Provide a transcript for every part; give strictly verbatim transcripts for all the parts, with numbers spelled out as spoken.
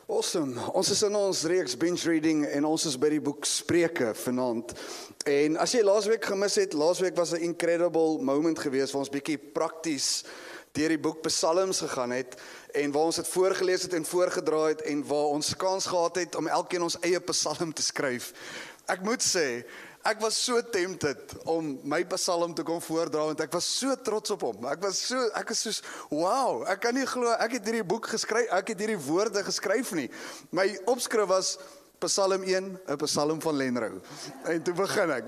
Awesome. Ons is in ons reeks Binge reading en ons is by die boek Spreuke vanaand. En as jy laasweek gemis het, laasweek was 'n incredible moment geweest waar ons bietjie prakties deur die boek Psalms gegaan het en waar ons dit voorgelees het en voorgedra het en waar ons kans gehad het om elkeen ons eie psalm te skryf. Ek moet sê, ek was so tempted om my psalm te kom voordra want ek was so trots op hom. Ek was so ek is soos wow, ek kan nie glo ek het hierdie boek geskryf, ek het hierdie woorde geskryf nie. My opskrif was Psalm een, 'n psalm van Lenrou. En toe begin ek.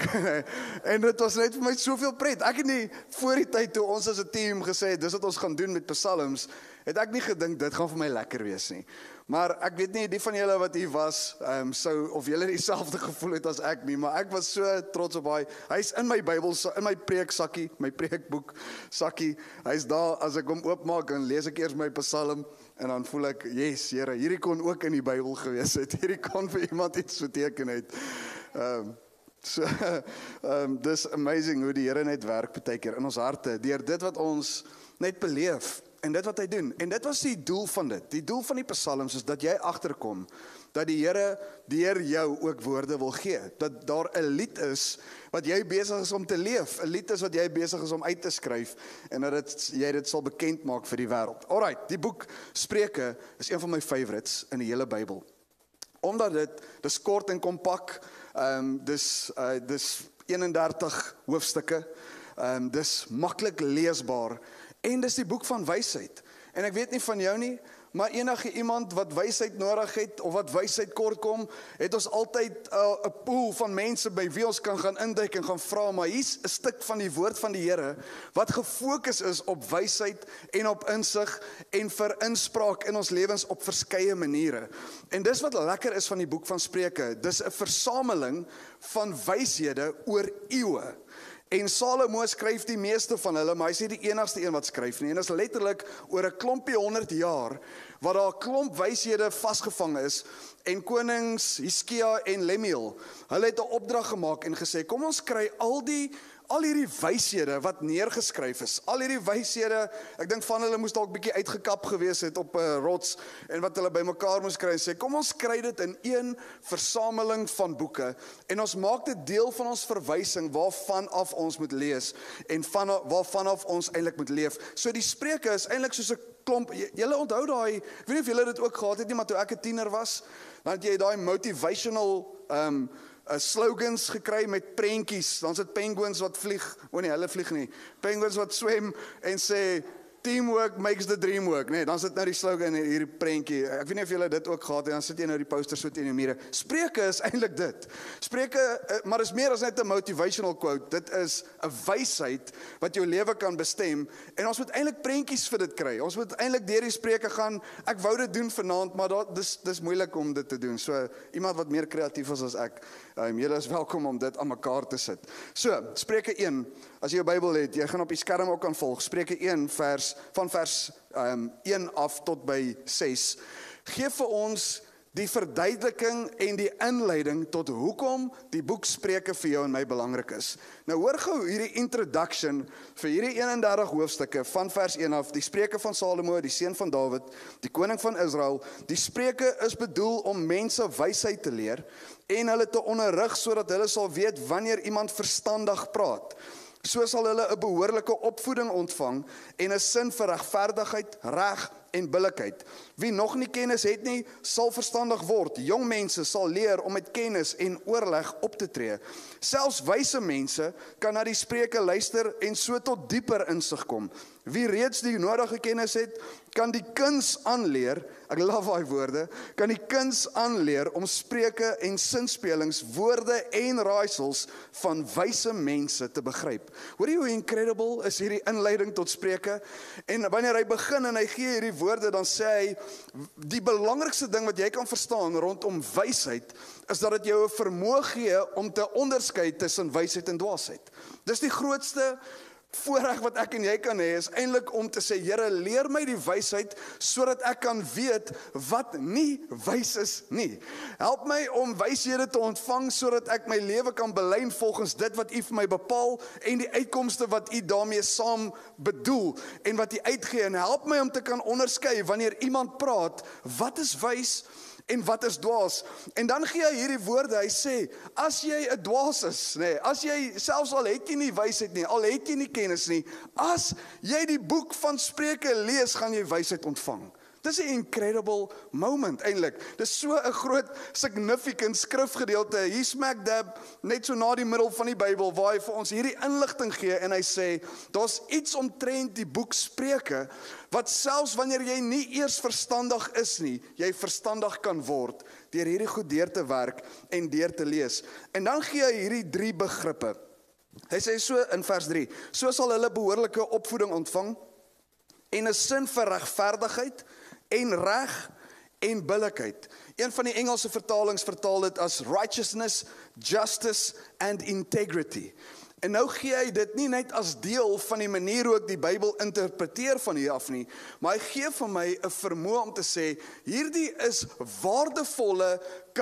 En dit was net vir my soveel pret. Ek het nie voor die tyd toe ons as 'n team gesê het dis wat ons gaan doen met psalms, het ek nie gedink dit gaan vir my lekker wees nie. Maar ek weet nie die van julle wat hier was, um, sou of julle dieselfde gevoel het as ek nie, maar ek was so trots op hy. Hy's in my Bybel, in my preeksakkie, my preekboek sakkie. Hy's daar as ek hom oopmaak en lees ek eers my psalm en dan voel ek, yes, Here, hierdie kon ook in die Bybel gewees het. Hierdie kon vir iemand iets beteken het. Um, so, um, dis amazing hoe die Here net werk baie keer in ons harte deur dit wat ons net beleef. En dit wat hy doen, en dit was die doel van dit, die doel van die psalms is dat jy agterkom, dat die Here deur jou ook woorde wil gee, dat daar 'n lied is, wat jy besig is om te leef, 'n lied is wat jy besig is om uit te skryf, en dat het, jy dit sal bekend maak vir die wêreld. Alright, die boek Spreuke is een van my favorites in die hele Bybel, omdat dit, dis kort en kompak, um, dis, uh, dis eenendertig hoofstukke, um, dis maklik leesbaar, en dis die boek van wysheid. En ek weet nie van jou nie, maar enige iemand wat wysheid nodig het, of wat wysheid kort kom, het ons altyd 'n uh, pool van mense by wie ons kan gaan induik en gaan vra, maar hier's 'n stuk van die woord van die Here, wat gefokus is op wysheid en op insig en vir inspraak in ons lewens op verskeie maniere. En dis wat lekker is van die boek van Spreuke, dis 'n versameling van wyshede oor eeue. En Salomo skryf die meeste van hulle, maar hy is nie die enigste een wat skryf nie. En dit is letterlik oor 'n klompie honderd jaar, waar daar 'n klomp wyshede vasgevang is, en konings Hiskia en Lemuel, hulle het 'n opdrag gemaak en gesê, kom ons kry al die Al hierdie wyshede wat neergeskryf is, al hierdie wyshede, ek dink van hulle moes dalk bietjie uitgekap gewees het op 'n rots, en wat hulle bymekaar moes kry en sê, kom ons kry dit in een versameling van boeke, en ons maak dit deel van ons verwysing, waarvan af ons moet lees, en van, waarvan af ons eintlik moet leef. So die Spreuke is eintlik soos 'n klomp, julle onthou daai, ek weet nie of julle dit ook gehad het nie, maar toe ek 'n tiener was, dan het jy daai motivational, um, Uh, slogans gekry met prentjies, dan is dit penguins wat vlieg, o nee, hulle vlieg nie, penguins wat swem en sê, teamwork makes the dream work, nee, dan is dit nou die slogan en hierdie prentjie, ek weet nie of julle dit ook gehad het, dan sit jy nou die poster so teen die mure. Spreuke is eintlik dit, Spreuke, maar is meer as net 'n motivational quote, dit is 'n wysheid wat jou lewe kan bestem, en ons moet eintlik prentjies vir dit kry, ons moet eintlik deur die Spreuke gaan, ek wou dit doen vanaand, maar dat, dis, dis moeilik om dit te doen, so iemand wat meer kreatief is as ek, um, julle is welkom om dit aan mekaar te sit. So, Spreuke een, as jy jou Bybel het, jy gaan op die skerm ook kan volg, Spreuke een vers van vers um, een af tot by ses, gee vir ons die verduideliking en die inleiding tot hoekom die boek Spreuke vir jou en my belangrik is. Nou hoor gou hierdie introduction vir hierdie eenendertig hoofstukke van vers een af, die Spreuke van Salomo, die seun van Dawid, die koning van Israel. Die Spreuke is bedoel om mense wysheid te leer en hulle te onderrig sodat hulle sal weet wanneer iemand verstandig praat. So sal hulle 'n behoorlike opvoeding ontvang en 'n sin vir regverdigheid, reg en billikheid. Wie nog nie kennis het nie, sal verstandig word. Jong mense sal leer om met kennis en oorleg op te tree. Selfs wyse mense kan na die Spreuke luister en so tot dieper insig kom. Wie reeds die nodige kennis het, kan die kuns aanleer, ek love daai woorde, kan die kuns aanleer om spreuke en sinspelings, woorde en raaisels van wyse mense te begryp. Hoor jy hoe incredible is hierdie inleiding tot Spreuke? En wanneer hy begin en hy gee hierdie woorde, dan sê hy, die belangrikste ding wat jy kan verstaan rondom wysheid, is dat dit jou 'n vermoë gee om te onderskei tussen wysheid en dwaasheid. Dis die grootste voorreg wat ek en jy kan hê is eintlik om te sê, Here, leer my die wysheid sodat ek kan weet wat nie wys is nie. Help my om wyshede te ontvang sodat ek my lewe kan belyn volgens dit wat U vir my bepaal en die uitkomste wat U daarmee saam bedoel en wat U uitgee, en help my om te kan onderskei wanneer iemand praat, wat is wys en wat is dwaas. En dan gee hy hierdie woorde, hy sê, as jy 'n dwaas is, nee, as jy, selfs al het jy nie wysheid nie, al het jy nie kennis nie, as jy die boek van Spreuke lees, gaan jy wysheid ontvang. Dis 'n incredible moment eintlik. Dis so 'n groot significant skrifgedeelte. Hier smack dab net so na die middel van die Bybel waar hy vir ons hierdie inligting gee en hy sê, daar's iets omtrent die boek Spreuke wat selfs wanneer jy nie eers verstandig is nie, jy verstandig kan word deur hierdie goed deur te werk en deur te lees. En dan gee hy hierdie drie begrippe. Hy sê so in vers drie, so sal hulle behoorlike opvoeding ontvang en 'n sin vir regverdigheid en reg en billikheid. Een van die Engelse vertalings vertaal dit as righteousness, justice and integrity. En nou gee hy dit nie net as deel van die manier hoe ek die Bybel interpreteer van hier af nie, maar hy gee vir my 'n vermoë om te sê, hierdie is waardevolle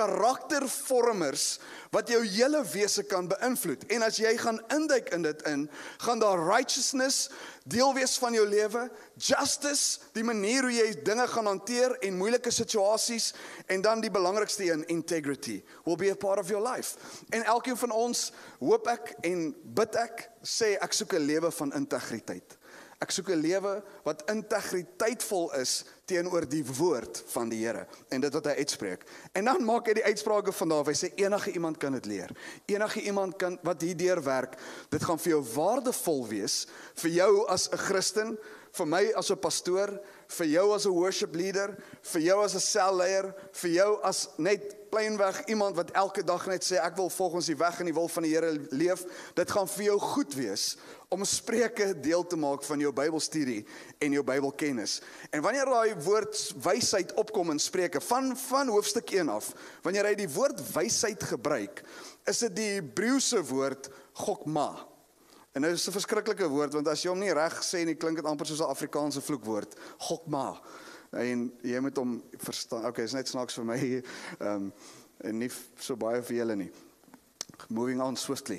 karaktervormers wat jou hele wese kan beïnvloed. En as jy gaan induik in dit in, gaan daar righteousness deel wees van jou lewe, justice, die manier hoe jy dinge gaan hanteer en moeilike situasies, en dan die belangrikste een, integrity, will be a part of your life. En elkeen van ons, hoop ek en bid ek, sê ek soek 'n lewe van integriteit. Ek soek 'n lewe wat integriteitsvol is teenoor die woord van die Here en dit wat hy uitspreek. En dan maak hy die uitsprake van daar, hy sê enige iemand kan dit leer. Enige iemand kan wat hierdeur werk. Dit gaan vir jou waardevol wees, vir jou as 'n Christen, vir my as 'n pastoor, vir jou as 'n worship leader, vir jou as 'n selleier, vir jou as net pleinweg iemand wat elke dag net sê ek wil volgens die weg en die wil van die Here leef. Dit gaan vir jou goed wees om Spreuke deel te maak van jou Bybelstudie en jou Bybelkennis. En wanneer daai woord wysheid opkom in Spreuke van van hoofstuk een af, wanneer hy die woord wysheid gebruik, is dit die Hebreëse woord chokma. En dit is 'n verskriklike woord, want as jy hom nie reg sê nie, klink dit amper soos 'n Afrikaanse vloekwoord, chokma. En jy moet hom verstaan. Okay, is net snaaks vir my, um, en nie so baie vir julle nie. Moving on swiftly.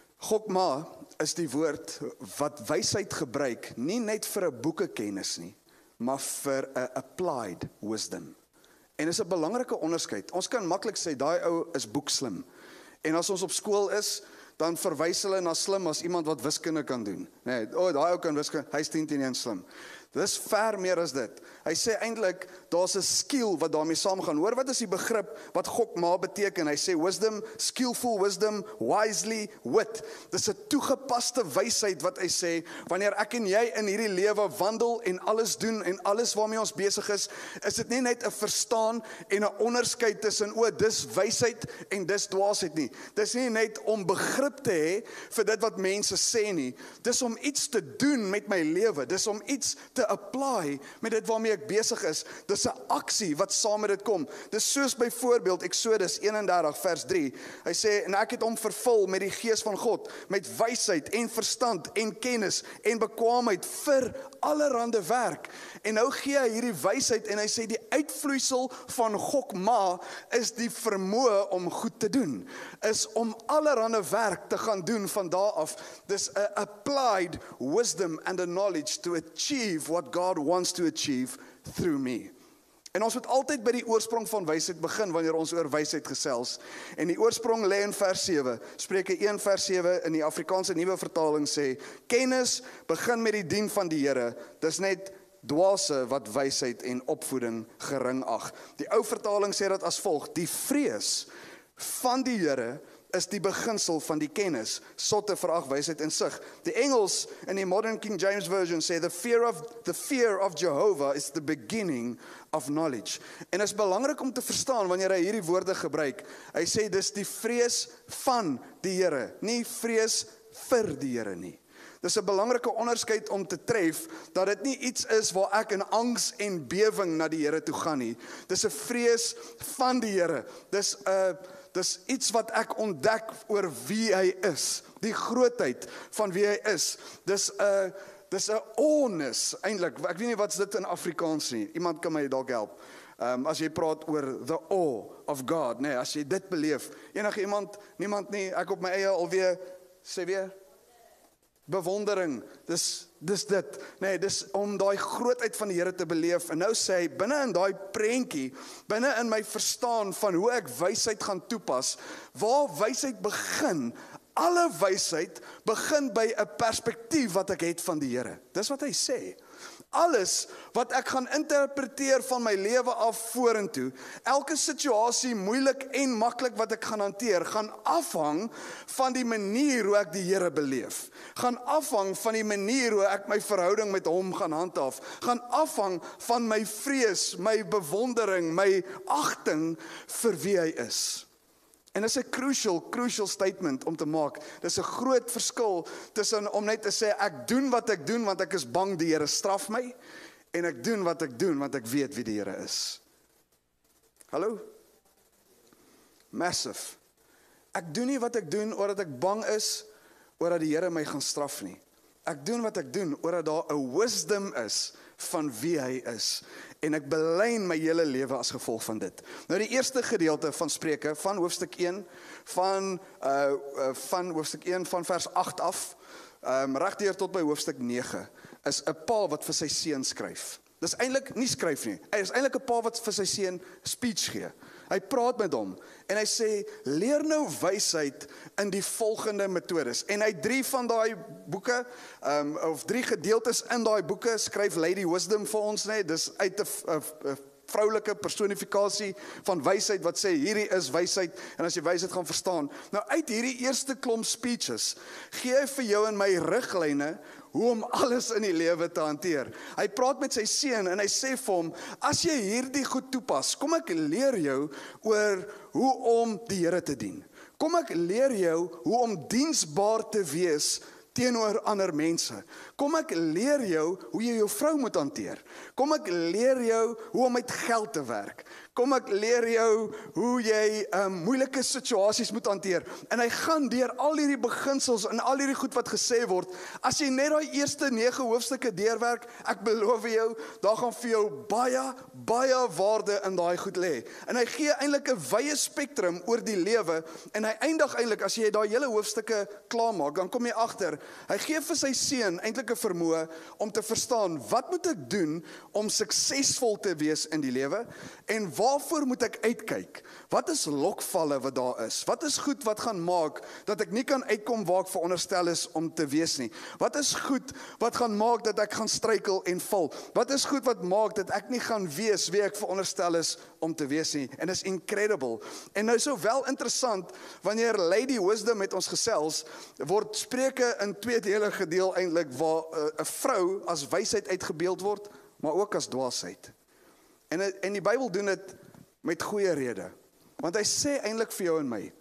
Chokma is die woord wat wysheid gebruik, nie net vir 'n boekekennis nie, maar vir 'n applied wisdom. En dis 'n belangrike onderskeid. Ons kan maklik sê daai ou is boekslim. En as ons op skool is, dan verwys hulle na slim as iemand wat wiskunde kan doen. Nee, o, oh, daai ou kan wiskunde, hy's tien teen een slim. Dis ver meer as dit. Hy sê eintlik daar's 'n skill wat daarmee saamgaan. Hoor wat is die begrip wat chokma beteken? Hy sê wisdom, skillful wisdom, wisely, wit. Dis 'n toegepaste wysheid wat hy sê wanneer ek en jy in hierdie lewe wandel en alles doen en alles waarmee ons besig is, is dit nie net 'n verstaan en 'n onderskeid tussen o, dis wysheid en dis dwaasheid nie. Dis nie net om begrip te hê vir dit wat mense sê nie. Dis om iets te doen met my lewe. Dis om iets te apply met dit waarmee ek besig is. Dis 'n aksie wat saam met dit kom. Dis soos byvoorbeeld Eksodus eenendertig vers drie. Hy sê, en ek het hom vervul met die gees van God, met wysheid en verstand en kennis en bekwaamheid vir allerhande werk. En nou gee hy hierdie wysheid en hy sê die uitvloeisel van chokma is die vermoë om goed te doen. Is om allerhande werk te gaan doen van daar af. Dis 'n applied wisdom and a knowledge to achieve what God wants to achieve through me. En ons moet altyd by die oorsprong van wysheid begin wanneer ons oor wysheid gesels. En die oorsprong lê in vers sewe. Spreuke een vers sewe in die Afrikaanse Nuwe Vertaling sê, kennis begin met die dien van die Here. Dis net dwaase wat wysheid en opvoeding gering ag. Die ou vertaling sê dit as volg: die vrees van die Here is die beginsel van die kennis, sotte verag wysheid en sig. Die Engels in die Modern King James Version sê the fear of the fear of Jehovah is the beginning of knowledge. En is belangrik om te verstaan wanneer hy hierdie woorde gebruik. Hy sê dis die vrees van die Here, nie vrees vir die Here nie. Dis 'n belangrike onderskeid om te tref dat dit nie iets is waar ek in angs en bewing na die Here toe gaan nie. Dis 'n vrees van die Here. Dis 'n Dis iets wat ek ontdek oor wie hy is, die grootheid van wie hy is. Dis 'n dis 'n onus eintlik. Ek weet nie wat's dit in Afrikaans nie. Iemand kan my dalk help. Um, as jy praat oor the awe of God, nee, as jy dit beleef. Enige iemand, niemand nie, ek op my eie alweer sê weer bewondering. Dis dis dit. Nee, dis om daai grootheid van die Here te beleef. En nou sê hy binne in daai prentjie, binne in my verstaan van hoe ek wysheid gaan toepas, waar wysheid begin. Alle wysheid begin by 'n perspektief wat ek het van die Here. Dis wat hy sê. Alles wat ek gaan interpreteer van my lewe af vorentoe, elke situasie, moeilik en maklik wat ek gaan hanteer, gaan afhang van die manier hoe ek die Here beleef. Gaan afhang van die manier hoe ek my verhouding met hom gaan handhaaf. Gaan afhang van my vrees, my bewondering, my agting vir wie hy is. En dit is 'n crucial, crucial statement om te maak. Dit is 'n groot verskil tussen om net te sê, ek doen wat ek doen, want ek is bang die Here straf my, en ek doen wat ek doen, want ek weet wie die Here is. Hallo? Massive. Ek doen nie wat ek doen, omdat ek bang is, omdat die Here my gaan straf nie. Ek doen wat ek doen, omdat daar 'n wisdom is, van wie hy is. En ek belyn my hele lewe as gevolg van dit. Nou die eerste gedeelte van Spreuke, van hoofstuk een, van, uh, uh, van hoofstuk een, van vers agt af, um, regdeur tot by hoofstuk nege, is 'n pa wat vir sy seun skryf. Dis eintlik nie skryf nie, hy is eintlik 'n pa wat vir sy seun speech gee. Hy praat met hom, en hy sê, leer nou wysheid in die volgende metodes. En hy drie van daai boeke, um, of drie gedeeltes in daai boeke, skryf Lady Wisdom vir ons, nee, dis uit 'n vroulike personifikasie van wysheid, wat sê, hierdie is wysheid, en as jy wysheid gaan verstaan. Nou uit hierdie eerste klomp speeches, gee hy vir jou en my riglyne, hoe om alles in die lewe te hanteer. Hy praat met sy seun en hy sê vir hom, as jy hierdie goed toepas, kom ek leer jou oor hoe om die Here te dien. Kom ek leer jou hoe om diensbaar te wees teenoor ander mense. Kom ek leer jou hoe jy jou vrou moet hanteer. Kom ek leer jou hoe om met geld te werk. Kom ek leer jou hoe jy um, moeilike situasies moet hanteer. En hy gaan deur al hierdie beginsels en al hierdie goed wat gesê word. As jy net daai eerste nege hoofstukke deurwerk, ek beloof jou, daar gaan vir jou baie, baie waarde in daai goed lê. En hy gee eintlik 'n wye spektrum oor die lewe, en hy eindig eintlik, as jy daai hele hoofstukke klaarmaak, dan kom jy agter, hy gee vir sy seun eintlik 'n vermoë om te verstaan, wat moet ek doen om suksesvol te wees in die lewe, en waarvoor moet ek uitkyk? Wat is lokvalle wat daar is? Wat is goed wat gaan maak dat ek nie kan uitkom waar ek veronderstel is om te wees nie? Wat is goed wat gaan maak dat ek gaan struikel en val? Wat is goed wat maak dat ek nie gaan wees wie ek veronderstel is om te wees nie? En is incredible. En nou so wel interessant, wanneer Lady Wisdom met ons gesels, word Spreuke in twee dele gedeel eintlik, waar 'n uh, vrou as wysheid uitgebeeld word, maar ook as dwaasheid. En, en die Bybel doen dit met goeie rede. Want hy sê eintlik vir jou en my,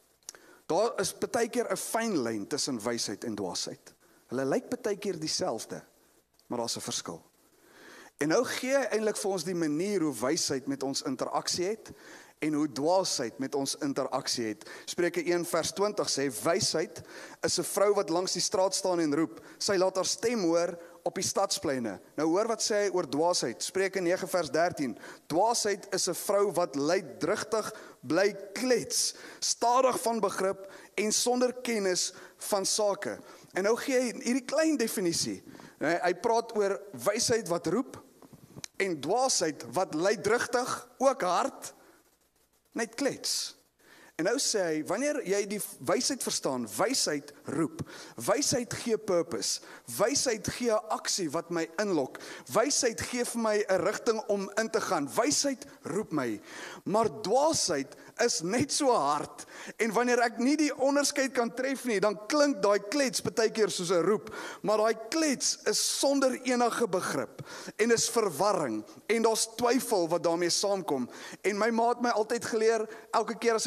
daar is partykeer 'n fyn lyn tussen wysheid en dwaasheid. Hulle lyk partykeer dieselfde, maar daar's 'n verskil. En nou gee hy eintlik vir ons die manier hoe wysheid met ons interaksie het, en hoe dwaasheid met ons interaksie het. Spreuke een vers twintig sê, wysheid is 'n vrou wat langs die straat staan en roep. Sy laat haar stem hoor op die stadspleine. Nou hoor wat sê hy oor dwaasheid. Spreuke nege vers dertien. Dwaasheid is 'n vrou wat luidrigtig bly klets, stadig van begrip en sonder kennis van sake. En nou gee hy hierdie klein definisie. Hy praat oor wysheid wat roep, en dwaasheid wat luidrigtig, ook hard, net klets. En nou sê hy, wanneer jy die wysheid verstaan, wysheid roep, wysheid gee purpose, wysheid gee aksie wat my inlok, wysheid gee vir my 'n rigting om in te gaan, wysheid roep my, maar dwaasheid is net so hard, en wanneer ek nie die onderskeid kan tref nie, dan klink daai klets partykeer soos 'n roep, maar daai klets is sonder enige begrip, en is verwarring, en daar's twyfel wat daarmee saamkom, en my ma het my altyd geleer, elke keer as ek 'n besluit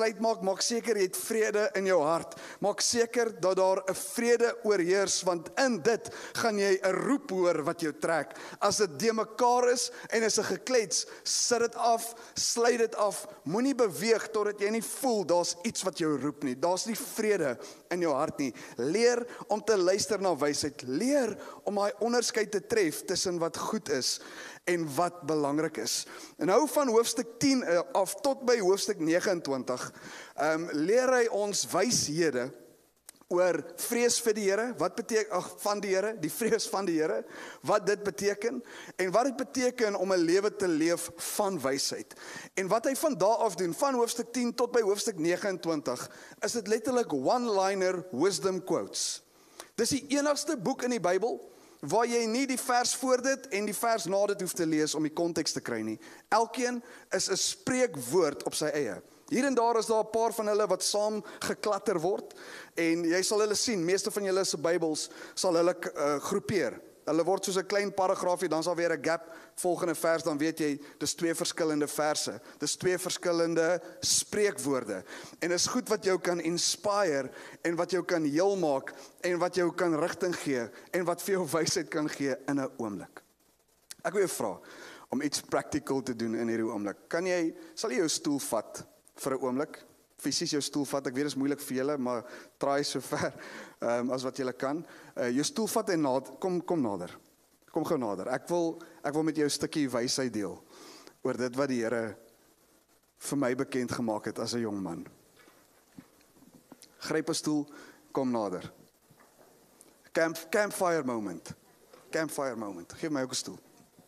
besluit maak, maak seker jy het vrede in jou hart. Maak seker dat daar 'n vrede oorheers, want in dit gaan jy 'n roep hoor wat jou trek. As dit de mekaar is en is 'n geklets, sit dit af, sluit dit af. Moenie beweeg totdat jy nie voel daar's iets wat jou roep nie. Daar's nie vrede in jou hart nie. Leer om te luister na wysheid. Leer om daai onderskeid te tref tussen wat goed is en wat belangrik is. En hou van hoofstuk tien af tot by hoofstuk nege en twintig, um, leer hy ons wyshede oor vrees vir die Here, wat beteken, ag, van die Here, die vrees van die Here, wat dit beteken, en wat dit beteken om 'n lewe te leef van wysheid. En wat hy van daar af doen, van hoofstuk tien tot by hoofstuk nege en twintig, is dit letterlik one-liner wisdom quotes. Dis die enigste boek in die Bybel, waar jy nie die vers voor dit en die vers na dit hoef te lees om die konteks te kry nie. Elkeen is 'n spreekwoord op sy eie. Hier en daar is daar 'n paar van hulle wat saam geklatter word, en jy sal hulle sien, meeste van julle se Bybels sal hulle uh, groepeer. Hulle word soos 'n klein paragraafie, dan sal weer 'n gap, volgende vers, dan weet jy, dis twee verskillende verse, dis twee verskillende spreekwoorde, en is goed wat jou kan inspire, en wat jou kan heel maak, en wat jou kan rigting gee, en wat vir jou wysheid kan gee in 'n oomblik. Ek wil jou vra, om iets practical te doen in hierdie oomblik. Kan jy, sal jy jou stoel vat, vir 'n oomblik, fisies jou stoel vat, ek weet dit is moeilik vir julle, maar try so ver um, as wat julle kan. Uh, jou stoel vat en nader, kom, kom nader. Kom gou nader. Ek wil, ek wil met jou 'n stukkie wysheid deel oor dit wat die Here vir my bekend gemaak het as 'n jong man. Gryp 'n stoel, kom nader. Camp, campfire moment. Campfire moment. Geef my ook 'n stoel.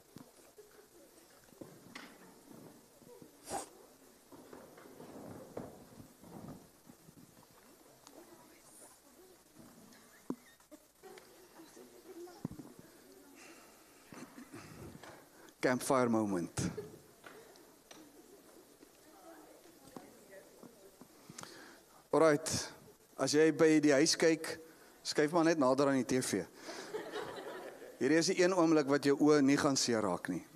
Campfire moment. Alright, as jy by die huis kyk, skuif maar net nader aan die T V. Hierdie is die een oomblik wat jou oë nie gaan seer raak nie.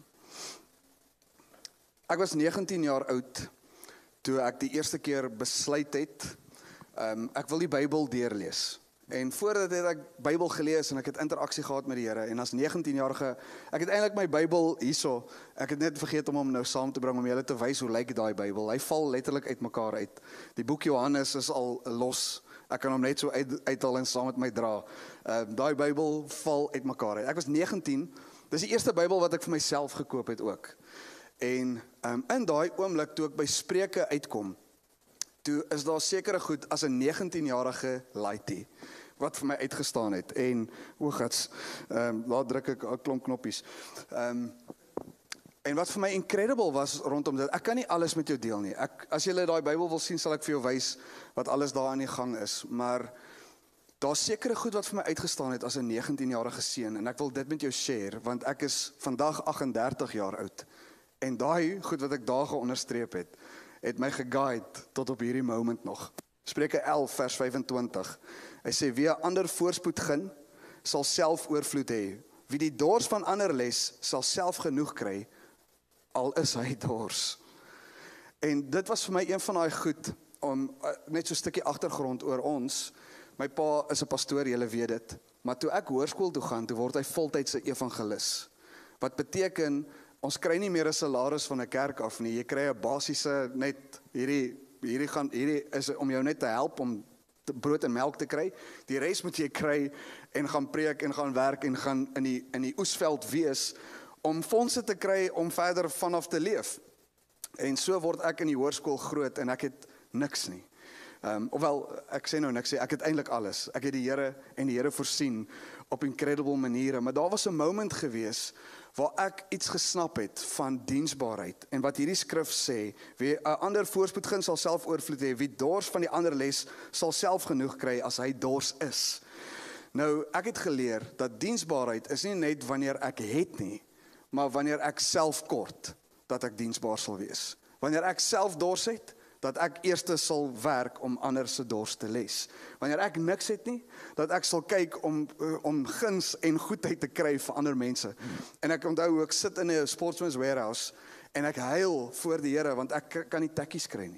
Ek was negentien jaar oud, toe ek die eerste keer besluit het, um, ek wil die Bybel deurlees. En voordat het ek Bybel gelees en ek het interaksie gehad met die Here, en as negentien-jarige, ek het eintlik my Bybel hierso, ek het net vergeet om hom nou saam te bring om julle te wys hoe lyk daai Bybel. Hy val letterlik uit mekaar uit. Die boek Johannes is al los. Ek kan hom net so uit, uithaal en saam met my dra. Uh, daai Bybel val uit mekaar uit. Ek was negentien. Dis die eerste Bybel wat ek vir myself gekoop het ook. En um, in daai oomblik toe ek by Spreuke uitkom, toe is daar sekere goed as 'n negentien-jarige laaitie wat vir my uitgestaan het, en o gats, um, daar druk ek 'n klomp knoppies. Um, en wat vir my incredible was rondom dit, ek kan nie alles met jou deel nie. Ek, as jy daai Bybel wil sien, sal ek vir jou wys wat alles daar aan die gang is, maar daar's sekere goed wat vir my uitgestaan het as 'n negentien-jarige seun, en ek wil dit met jou share, want ek is vandag agt en dertig jaar oud, en daai goed wat ek daar geonderstreep het, het my geguide tot op hierdie moment nog. Spreuke elf vers vyf en twintig. Hy sê, wie 'n ander voorspoed gun, sal self oorvloed hê. Wie die dors van ander les, sal self genoeg kry, al is hy dors. En dit was vir my een van daai goed, om net so 'n stukkie agtergrond oor ons. My pa is 'n pastoor, julle weet dit. Maar toe ek hoërskool toe gaan, toe word hy voltydse evangelis. Wat beteken, ons kry nie meer 'n salaris van 'n kerk af nie. Jy kry 'n basiese net hierdie hierdie gaan hierdie is om jou net te help om te, brood en melk te kry. Die res moet jy kry en gaan preek en gaan werk en gaan in die in die oesveld wees om fondse te kry om verder vanaf te leef. En so word ek in die hoërskool groot en ek het niks nie. Um, ofwel, ek sê nou niks, ek het eintlik alles. Ek het die Here en die Here voorsien op incredible maniere, maar daar was 'n moment gewees waar ek iets gesnap het van diensbaarheid, en wat hierdie skrif sê, wie 'n ander voorspoed gun sal self oorvloed hê, wie dors van die ander les sal self genoeg kry as hy dors is. Nou, ek het geleer dat diensbaarheid is nie net wanneer ek het nie, maar wanneer ek self kort, dat ek diensbaar sal wees. Wanneer ek self dors het, dat ek eerste sal werk om ander se dors te les. Wanneer ek niks het nie, dat ek sal kyk om, om guns en goedheid te kry vir ander mense. En ek onthou hoe ek sit in 'n sportsman's warehouse, en ek huil voor die Here, want ek kan nie tekkies kry nie.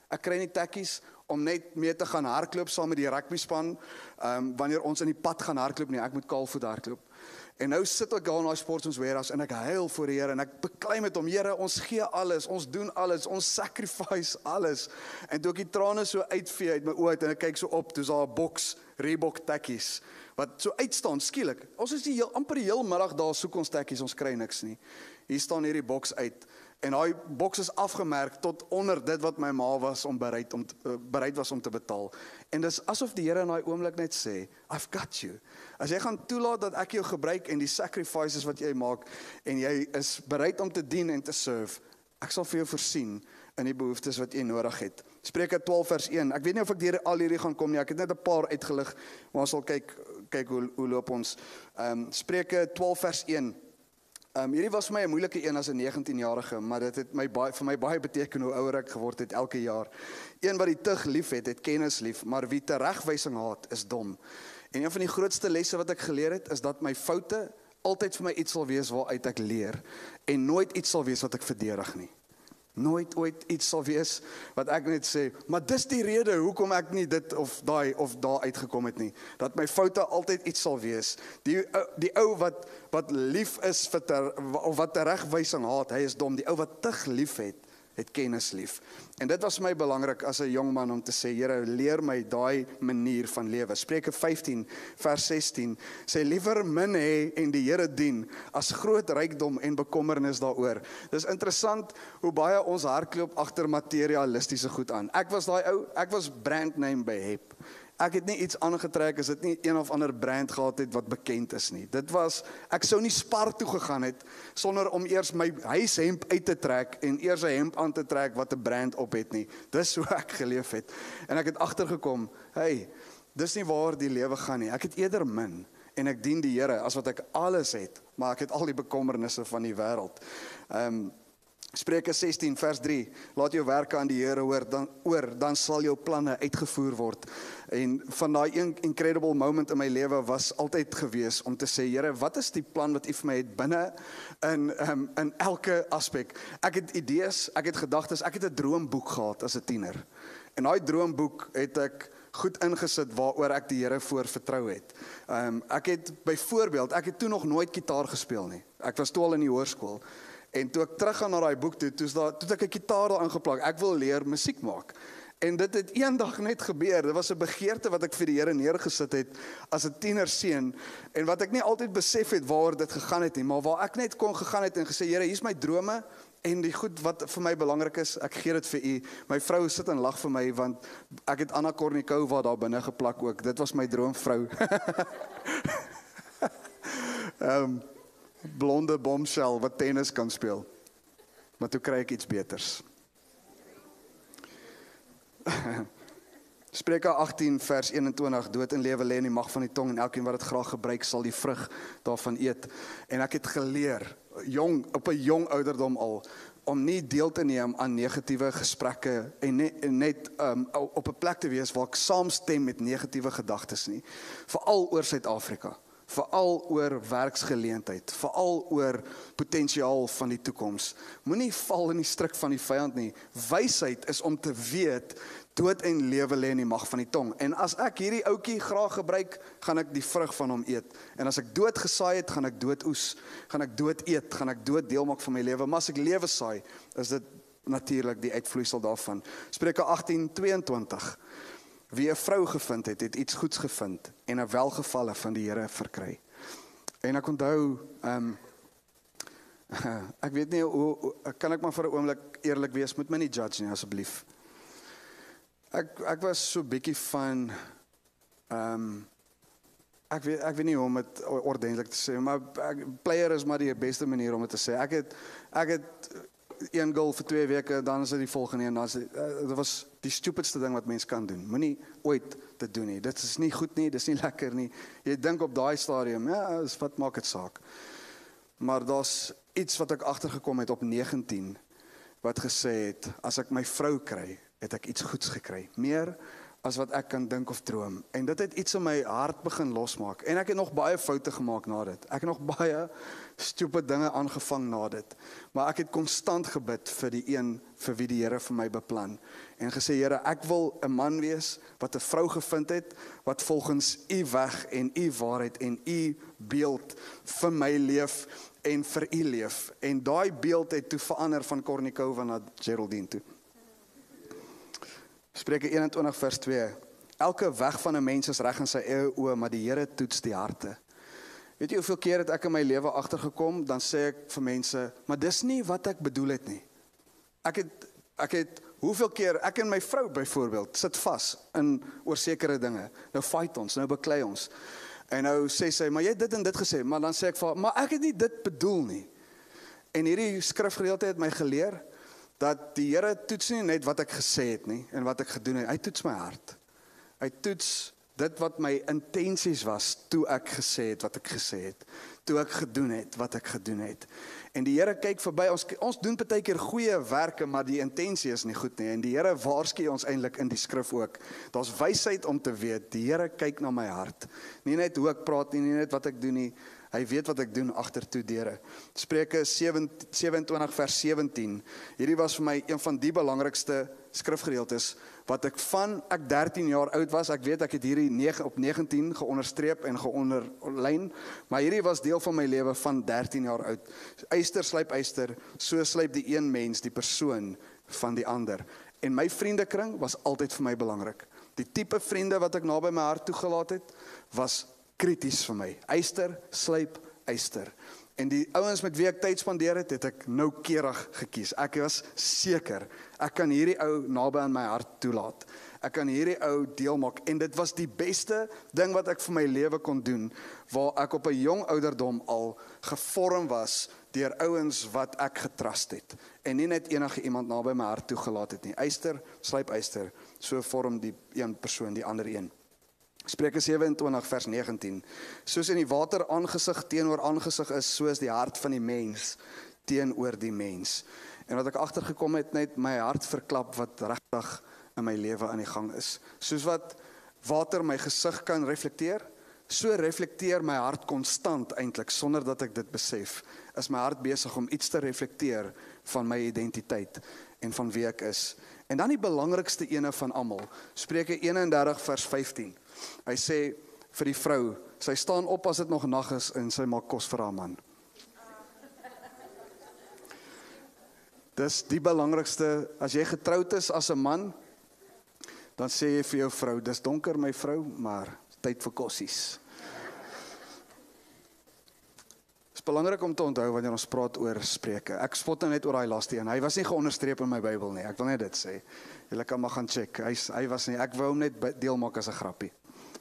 Ek kry nie tekkies om net mee te gaan hardloop saam met die rugbyspan, um, wanneer ons in die pad gaan hardloop nie, ek moet kaalvoet hardloop. En nou sit ek daar in daai sports warehouse en ek huil voor die Here en ek beklei met hom, Here, ons gee alles, ons doen alles, ons sacrifice alles. En toe ek die trane so uitvee uit my oë uit en ek kyk so op, toe is daar 'n boks Reebok tekkies wat so uitstaan skielik. Ons is die heel, amper die heel middag daar soek ons tekkies, ons kry niks nie. Hier staan hierdie boks uit. En daai boks is afgemerk tot onder dit wat my ma was om bereid om te, uh, bereid was om te betaal. En dis asof die Here in daai oomblik net sê, I've got you. As jy gaan toelaat dat ek jou gebruik en die sacrifices wat jy maak en jy is bereid om te dien en te serve, ek sal vir jou voorsien in die behoeftes wat jy nodig het. Spreuke twaalf vers een. Ek weet nie of ek deur al hierdie gaan kom nie. Ek het net 'n paar uitgelig, maar ons sal kyk kyk hoe hoe loop ons. Ehm um, Spreuke twaalf vers een. Um, hierdie was vir my 'n moeilike een as 'n negentienjarige, maar dit het my baie, vir my baie beteken hoe ouer ek geword het elke jaar. Een wat die tug lief het, het kennis lief, maar wie teregwysing haat, is dom. En een van die grootste lesse wat ek geleer het, is dat my foute altyd vir my iets sal wees waaruit ek leer, en nooit iets sal wees wat ek verdedig nie. Nooit ooit iets sal wees wat ek net sê, maar dis die rede hoekom ek nie dit of daai of daar uitgekom het nie. Dat my foute altyd iets sal wees. Die die ou wat wat lief is vir ter, of wat teregwysing haat, hy is dom. Die ou wat tug lief het, het kennis lief. En dit was my belangrik as 'n jong man om te sê, Here, leer my daai manier van lewe. Spreuke vyftien vers sestien sê, liewer min hê en die Here dien as groot rykdom en bekommernis daaroor. Dis interessant hoe baie ons hardloop agter materialistiese goed aan. Ek was daai ou, ek was brand name by Hep. Ek het nie iets aangetrek as dit nie een of ander brand gehad het wat bekend is nie. Dit was, ek sou nie Spar toe gegaan het sonder om eers my huishemp uit te trek en eers 'n hemp aan te trek wat 'n brand op het nie. Dis hoe ek geleef het. En ek het agtergekom, hey, dis nie waar die lewe gaan nie. Ek het eerder min en ek dien die Here as wat ek alles het, maar ek het al die bekommernisse van die wêreld. Ehm um, Spreuke sestien vers drie, laat jou werke aan die Here hoor, dan, oor, dan sal jou planne uitgevoer word. En van daai een incredible moment in my lewe was altyd gewees om te sê, Here, wat is die plan wat U vir my het binne in, um, in elke aspek? Ek het idees, ek het gedagtes, ek het 'n droomboek gehad as 'n tiener. En daai droomboek het ek goed ingesit waaroor ek die Here voor vertrou het. Um, ek het byvoorbeeld, ek het toe nog nooit gitaar gespeel nie. Ek was toe al in die hoërskool. En toe ek teruggaan na daai boek toe, toe, daar, toe ek 'n gitaar daar ingeplak. Ek wil leer musiek maak. En dit het eendag net gebeur. Dit was 'n begeerte wat ek vir die Here neergesit het as 'n tienerseun en wat ek nie altyd besef het waar dit gegaan het nie, maar waar ek net kon gegaan het en gesê, Here, hier's my drome en die goed wat vir my belangrik is, ek gee dit vir U. My vrou sit en lag vir my want ek het Anna Kornikova daar binne geplak ook. Dit was my droomvrou. Ehm um, blonde bombshell wat tennis kan speel. Maar toe kry ek iets beters. Spreuke agtien vers eenentwintig, dood en lewe lê in die mag van die tong en elkeen wat dit graag gebruik sal die vrug daarvan eet. En ek het geleer, jong, op 'n jong ouderdom al, om nie deel te neem aan negatiewe gesprekke en net, en net um, op 'n plek te wees waar ek saamstem met negatiewe gedagtes nie. Veral oor Suid-Afrika. Veral oor werksgeleentheid, veral oor potensiaal van die toekoms. Moenie val in die struik van die vyand nie. Wysheid is om te weet, dood en lewe lê in die mag van die tong. En as ek hierdie ouetjie graag gebruik, gaan ek die vrug van hom eet. En as ek dood gesaai het, gaan ek dood oes. Gaan ek dood eet, gaan ek dood deel maak van my lewe. Maar as ek lewe saai, is dit natuurlik die uitvloeisel daarvan. Spreuke agtien tweeëntwintig. Wie 'n vrou gevind het, het iets goeds gevind en 'n welgevalle van die Here verkry. En ek onthou, um, ek weet nie, hoe, hoe, kan ek maar vir 'n oomblik eerlik wees, moet my nie judge nie, asseblief. Ek, ek was so bietjie van, um, ek, weet, ek weet nie hoe om het ordentlik te sê, maar ek, player is maar die beste manier om het te sê. Ek het, ek het een goal vir twee weke, dan is dit die volgende en dan is dit, uh, dit was die stupidste ding wat mens kan doen. Moenie ooit dit doen nie. Dit is nie goed nie, dit is nie lekker nie. Jy dink op daai stadium, ja, wat maak dit saak? Maar daar's iets wat ek agtergekom het op negentien, wat gesê het, as ek my vrou kry, het ek iets goeds gekry. Meer as wat ek kan dink of droom. En dit het iets in my hart begin losmaak. En ek het nog baie foute gemaak na dit. Ek het nog baie stupid dinge aangevang na dit. Maar ek het konstant gebid vir die een vir wie die Here vir my beplan. En gesê, Here, ek wil 'n man wees wat 'n vrou gevind het, wat volgens u weg en u waarheid en u beeld vir my leef en vir u leef. En daai beeld het toe verander van Kornikova na Geraldine toe. Spreuke eenentwintig vers twee. Elke weg van 'n mens is reg in sy eie oë, maar die Here toets die harte. Weet jy hoeveel keer het ek in my lewe agtergekom, dan sê ek vir mense, maar dis nie wat ek bedoel het nie. Ek het ek het hoeveel keer ek en my vrou byvoorbeeld sit vas in oor sekere dinge. Nou fight ons, nou beklei ons. En nou sê sy, maar jy het dit en dit gesê, maar dan sê ek vir haar, maar ek het nie dit bedoel nie. En hierdie skrifgedeelte het my geleer dat die Here toets nie net wat ek gesê het nie en wat ek gedoen het. Hy toets my hart. Hy toets dit wat my intensies was toe ek gesê het wat ek gesê het. Toe ek gedoen het wat ek gedoen het. En die Here kyk verby ons. Ons doen baie keer goeie werke, maar die intensie is nie goed nie. En die Here waarsku ons eintlik in die skrif ook. Daar's wysheid om te weet, die Here kyk na my hart. Nie net hoe ek praat nie, nie net wat ek doen nie. Hy weet wat ek doen agtertoe deure. Spreuke sewenentwintig vers sewentien. Hierdie was vir my een van die belangrikste skrifgedeeltes wat ek van ek dertien jaar oud was. Ek weet ek het hierdie op negentien geonderstreep en geonderlyn, maar hierdie was deel van my lewe van dertien jaar oud. Yster slyp yster, so slyp die een mens die persoon van die ander. En my vriendekring was altyd vir my belangrik. Die tipe vriende wat ek naby my hart toegelaat het, was krities vir my. Yster, slyp, yster. En die ouens met wie ek tyd spandeer het, het ek noukeurig gekies. Ek was seker, ek kan hierdie ou naby aan my hart toelaat. Ek kan hierdie ou deel maak. En dit was die beste ding wat ek vir my lewe kon doen, waar ek op 'n jong ouderdom al gevorm was deur ouens wat ek getrust het. En nie net enige iemand naby my hart toegelaat het nie. Yster, slyp yster, so vorm die een persoon die ander een. Spreuke sewenentwintig vers negentien. Soos in die water aangesig teenoor aangesig is, so is die hart van die mens teenoor die mens. En wat ek agtergekom het, net my hart verklap wat regtig in my lewe aan die gang is. Soos wat water my gesig kan reflekteer, so reflekteer my hart konstant eintlik, sonder dat ek dit besef. Is my hart besig om iets te reflekteer van my identiteit en van wie ek is. En dan die belangrikste ene van almal, Spreuke eenendertig vers vyftien. Hy sê vir die vrou, sy staan op as dit nog nag is en sy maak kos vir haar man. Dis die belangrikste, as jy getroud is as 'n man, dan sê jy vir jou vrou, dis donker my vrou, maar tyd vir kossies. Dit is belangrik om te onthou wanneer ons praat oor Spreuke. Ek spot nou net oor daai laaste een. Hy was nie geonderstreep in my Bybel nie. Ek wil net dit sê. Julle kan maar gaan check. Hy hy was nie. Ek wou hom net deel maak as 'n grappie.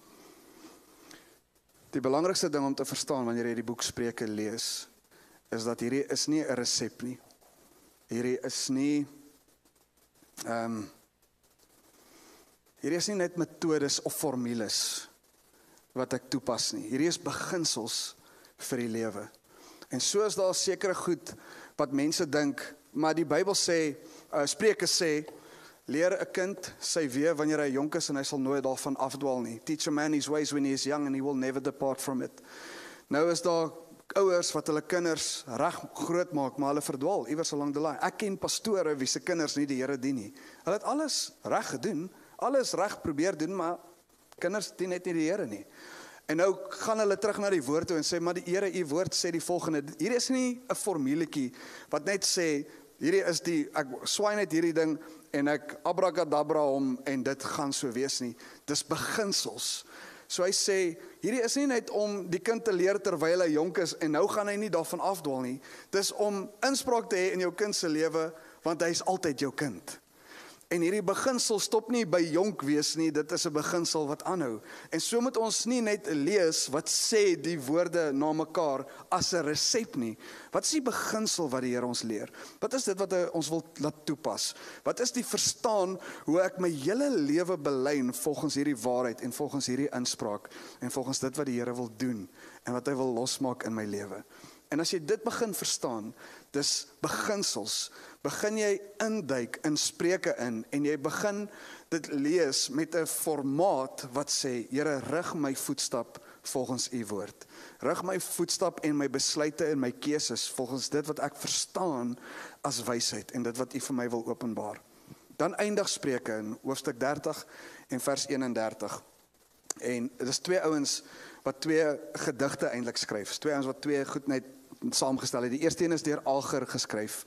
Die belangrikste ding om te verstaan wanneer jy die boek Spreuke lees, is dat hierdie is nie 'n resep nie. Hierdie is nie ehm um, hierdie is nie net metodes of formules wat ek toepas nie. Hierdie is beginsels vir die lewe. En so is daar sekere goed wat mense dink, maar die Bybel sê, uh, Spreuke sê, leer 'n kind sy weë wanneer hy jonk is en hy sal nooit daarvan afdwaal nie. Teach a man his ways when he is young and he will never depart from it. Nou is daar ouers wat hulle kinders reg groot maak, maar hulle verdwaal iewers along the line. Ek ken pastore wie se kinders nie die Here dien nie. Hulle het alles reg gedoen, alles reg probeer doen, maar kinders dien net nie die Here nie. En nou gaan hulle terug na die woord toe en sê, maar die Here, u woord sê die volgende. Hierdie is nie 'n formuletjie wat net sê, hierdie is die, ek swaai net hierdie ding en ek abracadabra hom en dit gaan so wees nie. Dis beginsels. So hy sê, hierdie is nie net om die kind te leer terwyl hy jonk is en nou gaan hy nie daarvan afdwaal nie. Dis om inspraak te hê in jou kind se lewe, want hy is altyd jou kind. En hierdie beginsel stop nie by jonk wees nie, dit is 'n beginsel wat aanhou. En so moet ons nie net lees wat sê die woorde na mekaar as 'n resep nie. Wat is die beginsel wat die Here ons leer? Wat is dit wat hy ons wil laat toepas? Wat is die verstaan hoe ek my hele lewe belyn volgens hierdie waarheid en volgens hierdie inspraak en volgens dit wat die Here wil doen en wat hy wil losmaak in my lewe? En as jy dit begin verstaan, dis beginsels begin jy induik in Spreuke in, en jy begin dit lees met 'n formaat wat sê, Here, rig my voetstap volgens u woord. Rig my voetstap en my besluite en my keuses volgens dit wat ek verstaan as wysheid en dit wat u vir my wil openbaar. Dan eindig Spreuke in hoofstuk dertig en vers eenendertig. En dit is twee ouens wat twee gedigte eintlik skryf. Twee ouens wat twee goed net saamgestel het. Die eerste een is deur Ager geskryf.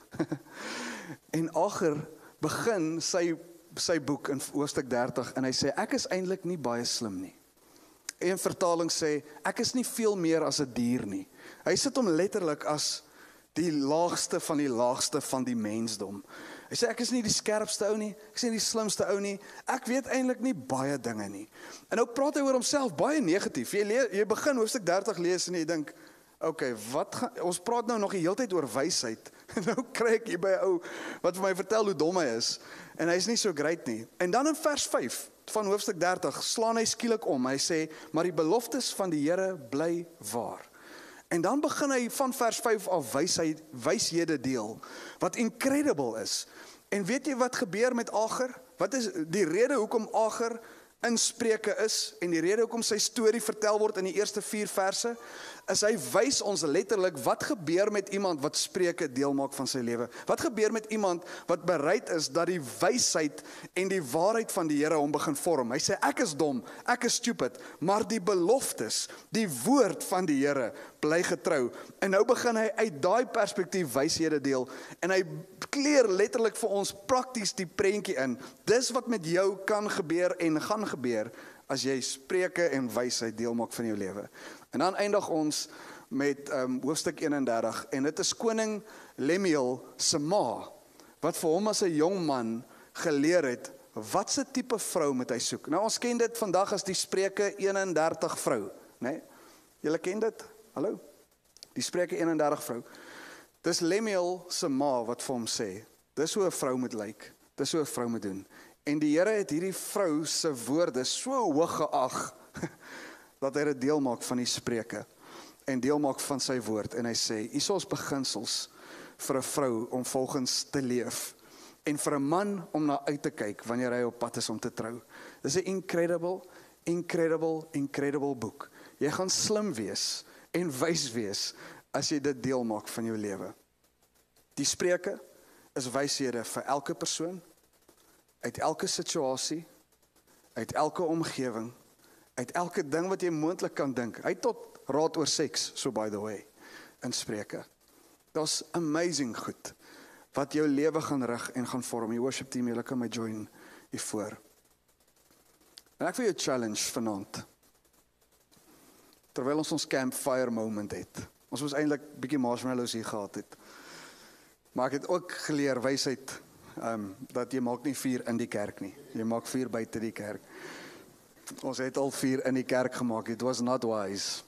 En Ager begin sy sy boek in hoofstuk dertig en hy sê, ek is eintlik nie baie slim nie. Een vertaling sê, ek is nie veel meer as 'n dier nie. Hy sit hom letterlik as die laagste van die laagste van die mensdom. Hy sê, ek is nie die skerpste ou nie, ek is nie die slimste ou nie, ek weet eintlik nie baie dinge nie. En nou praat hy oor homself baie negatief. Jy, le, jy begin hoofstuk dertig lees en jy dink, oké, wat gaan, ons praat nou nog die hele tyd oor wysheid. En nou kry ek hier by 'n ou wat vir my vertel hoe dom hy is. En hy is nie so great nie. En dan in vers vyf van hoofstuk dertig slaan hy skielik om. Hy sê, maar die beloftes van die Here bly waar. En dan begin hy van vers vyf af wysheid, wyshede deel, wat incredible is. En weet jy wat gebeur met Ager? Wat is die rede hoekom Ager in Spreuke is, en die rede hoekom sy storie vertel word in die eerste vier verse, is hy wys ons letterlik wat gebeur met iemand wat Spreuke deel maak van sy lewe. Wat gebeur met iemand wat bereid is dat die wysheid en die waarheid van die Here hom begin vorm. Hy sê, ek is dom, ek is stupid, maar die beloftes, die woord van die Here bly getrou. En nou begin hy uit daai perspektief wyshede deel, en hy kleer letterlik vir ons prakties die prentjie in. Dis wat met jou kan gebeur en gaan gebeur, as jy Spreuke en wysheid deel maak van jou lewe. En dan eindig ons met um, hoofstuk eenendertig, en dit is koning Lemuel se ma, wat vir hom as 'n jong man geleer het, wat se tipe vrou moet hy soek. Nou ons ken dit vandag as die Spreuke eenendertig vrou, né? Julle ken dit? Hallo? Die Spreuke eenendertig vrou. Dis Lemuel se ma wat vir hom sê, dis hoe 'n vrou moet lyk, dis hoe 'n vrou moet doen. En die Here het hierdie vrou se woorde so hoog geag, dat hy dit deel maak van die Spreuke, en deel maak van sy woord, en hy sê, hier is ons beginsels vir 'n vrou om volgens te leef, en vir 'n man om na uit te kyk, wanneer hy op pad is om te trou. Dis 'n incredible, incredible, incredible boek. Jy gaan slim wees, en wys wees, as jy dit deel maak van jou lewe. Die Spreuke is wyshede vir elke persoon, uit elke situasie, uit elke omgewing, uit elke ding wat jy moontlik kan dink. Hy tot raad oor seks, so by the way, in Spreuke. Daar's amazing goed, wat jou lewe gaan rig en gaan vorm. Die worship team, julle kan my join hiervoor. En ek wil jou challenge vanaand, terwyl ons ons campfire moment het. Ons moes eintlik bietjie marshmallows hier gehad het. Maar ek het ook geleer wysheid, um, dat jy maak nie vuur in die kerk nie. Jy maak vuur buite die kerk. Ons het al vuur in die kerk gemaak. It was not wise.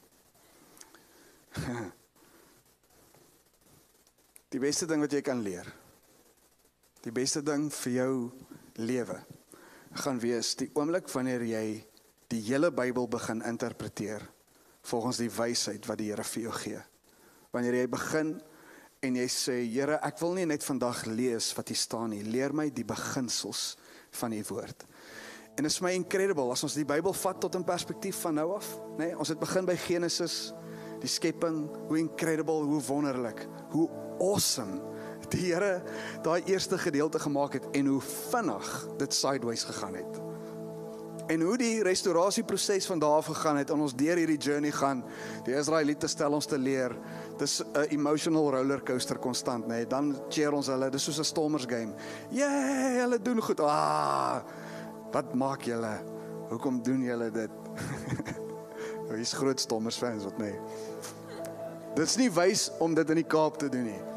Die beste ding wat jy kan leer, die beste ding vir jou lewe, gaan wees die oomblik wanneer jy die hele Bybel begin interpreteer, volgens die wysheid wat die Here vir jou gee. Wanneer jy begin, en jy sê, Here, ek wil nie net vandag lees wat hier staan nie, leer my die beginsels van die woord. En dit is my incredible, as ons die Bybel vat tot in perspektief van nou af, nee, ons het begin by Genesis, die skepping, hoe incredible, hoe wonderlik, hoe awesome, die Here daai eerste gedeelte gemaak het, en hoe vinnig dit sideways gegaan het. En hoe die restaurasieproses van daar af gegaan het, en ons deur hierdie journey gaan, die Israeliete stel ons te leer, dis 'n emotional rollercoaster konstant, nee, dan cheer ons hulle, dis soos 'n Stormers game, yeah, hulle doen goed, ah, wat maak julle, hoekom doen julle dit? Wie is groot Stormers fans, wat nee. Dit is nie wys om dit in die Kaap te doen nie.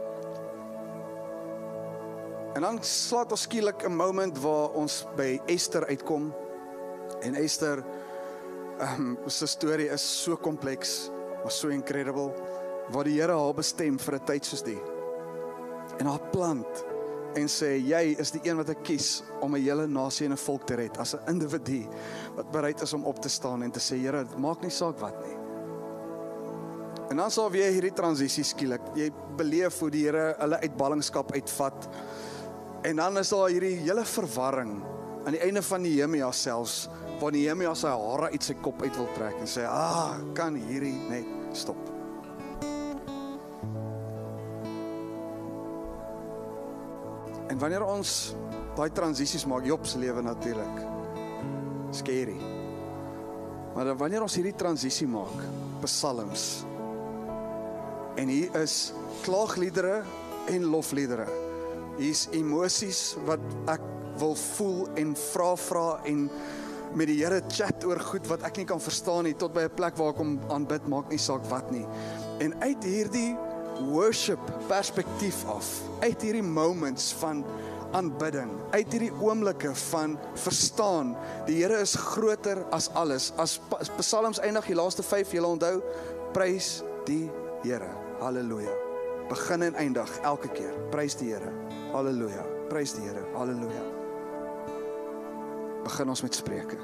En dan slaat ons skielik 'n moment waar ons by Esther uitkom, en Esther, um, sy storie is so kompleks, maar so incredible, waar die Here haar bestem vir 'n tyd soos die, en haar plant, en sê, jy is die een wat ek kies, om 'n hele nasie en 'n volk te red, as 'n individu, wat bereid is om op te staan, en te sê, Here, maak nie saak wat nie. En dan sal weer hierdie transisie skielik. Jy beleef hoe die Here hulle uit ballingskap uitvat. En dan is daar hierdie hele verwarring aan die einde van Nehemia selfs, waar Nehemia sy hare uit sy kop uit wil trek en sê, ah, kan hierdie net stop. En wanneer ons daai transisies maak, Job se lewe natuurlik, scary. Maar dan wanneer ons hierdie transisie maak, psalms, en hier is klaagliedere en lofliedere, hier is emosies wat ek wil voel en vra vra en met die Here chat oor goed wat ek nie kan verstaan nie, tot by 'n plek waar ek hom aanbid, maak nie saak wat nie. En uit hierdie worship perspektief af, uit hierdie moments van aanbidding, uit hierdie oomblikke van verstaan, die Here is groter as alles. As psalms eindig, die laaste vyf, julle onthou, prys die Here, halleluja. Begin en eindig, elke keer, prys die Here, halleluja, prys die Here, halleluja. Begin ons met Spreuke.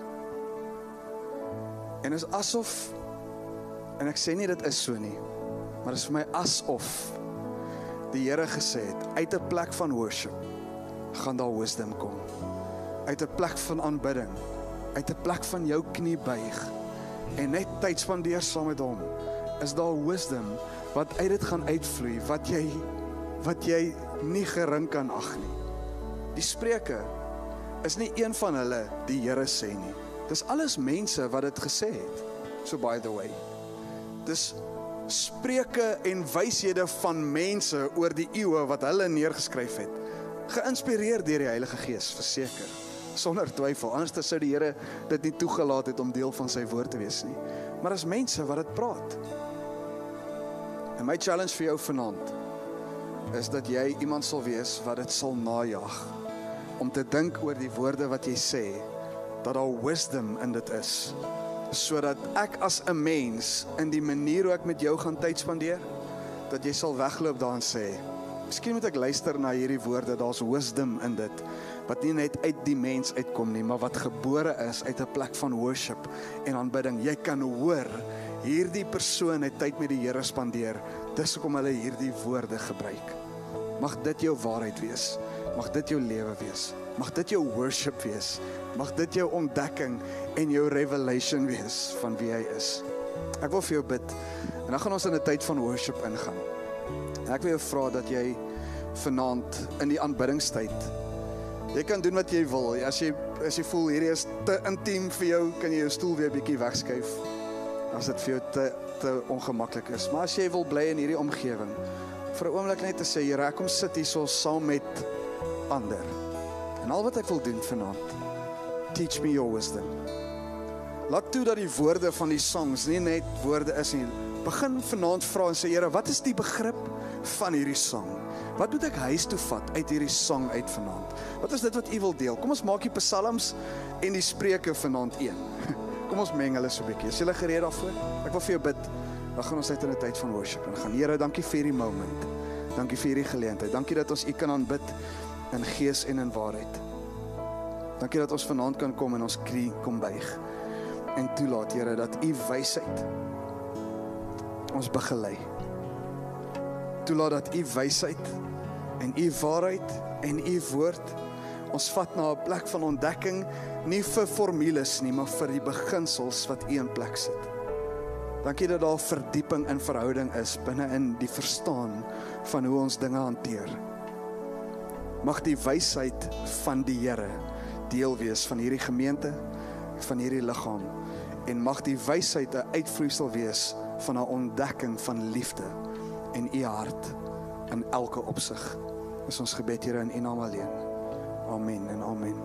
En is asof, en ek sê nie dit is so nie, maar is vir my asof die Here gesê het, uit 'n plek van worship, gaan daar wisdom kom. Uit 'n plek van aanbidding, uit 'n plek van jou knie buig, en net tyd spandeer saam met hom, is daar wisdom, wat uit dit gaan uitvloei, wat jy, wat jy nie gering kan ag nie. Die Spreuke is nie een van hulle die Here sê nie. Dis alles mense wat dit gesê het. So by the way. Dis spreuke en wyshede van mense oor die eeue wat hulle neergeskryf het. Geïnspireer deur die Heilige Gees, verseker. Sonder twyfel. Anders sou die Here dit nie toegelaat het om deel van sy woord te wees nie. Maar as mense wat dit praat. En my challenge vir jou vanaand is dat jy iemand sal wees wat dit sal najag. Om te dink oor die woorde wat jy sê, dat daar wisdom in dit is, sodat ek as 'n mens, in die manier hoe ek met jou gaan tyd spandeer, dat jy sal wegloop daar en sê, miskien moet ek luister na hierdie woorde, daar's wisdom in dit, wat nie net uit die mens uitkom nie, maar wat gebore is uit 'n plek van worship en aanbidding. Jy kan hoor, hierdie persoon het tyd met die Here spandeer, dis hoekom hulle hierdie woorde gebruik. Mag dit jou waarheid wees. Mag dit jou lewe wees. Mag dit jou worship wees. Mag dit jou ontdekking en jou revelation wees van wie hy is. Ek wil vir jou bid. En dan gaan ons in 'n tyd van worship ingaan. En ek wil jou vra dat jy vanaand in die aanbiddingstyd, jy kan doen wat jy wil. As jy, as jy voel hierdie is te intiem vir jou, kan jy jou stoel weer 'n bietjie wegskuif. As dit vir jou te, te ongemaklik is. Maar as jy wil bly in hierdie omgewing, vir 'n oomblik net te sê, Here, ek kom sit hier so saam met ander. En al wat ek wil doen vanaand, teach me your wisdom. Laat toe dat die woorde van die songs nie net woorde is nie. Begin vanaand vra en sê, Here, wat is die begrip van hierdie song? Wat moet ek huis toe vat uit hierdie song uit vanaand? Wat is dit wat u wil deel? Kom ons maak die psalms en die Spreuke vanaand een. Kom ons meng hulle so 'n bietjie. Is julle gereed daarvoor? Ek wil vir jou bid. Dan gaan ons uit in 'n tyd van worship en gaan. Here, dankie vir hierdie moment. Dankie vir hierdie geleentheid. Dankie dat ons u kan aanbid in gees en in waarheid. Dankie dat ons vanaand kan kom en ons knie kom buig. En toelaat, Here, dat u wysheid ons begelei. Toelaat dat u wysheid en u waarheid en u woord ons vat na 'n plek van ontdekking, nie vir formules nie, maar vir die beginsels wat u in plek sit. Dankie dat daar verdieping in verhouding is binne in die verstaan van hoe ons dinge hanteer. Mag die wysheid van die Here deel wees van hierdie gemeente, van hierdie liggaam, en mag die wysheid 'n uitvloeisel wees van 'n ontdekking van liefde en u hart in elke opsig. Is ons gebed, Here, in u naam alleen. Amen en amen.